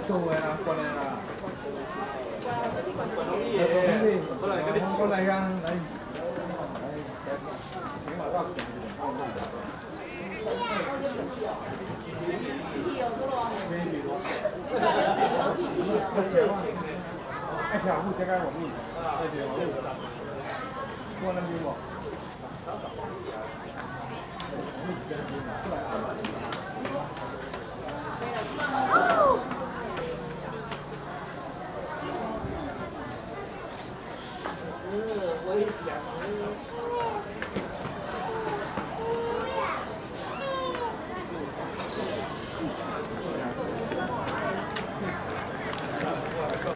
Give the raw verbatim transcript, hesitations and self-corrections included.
做啊，过来啦。过来，过来呀，来。哎，小户这个我们，对对，我们过那边不？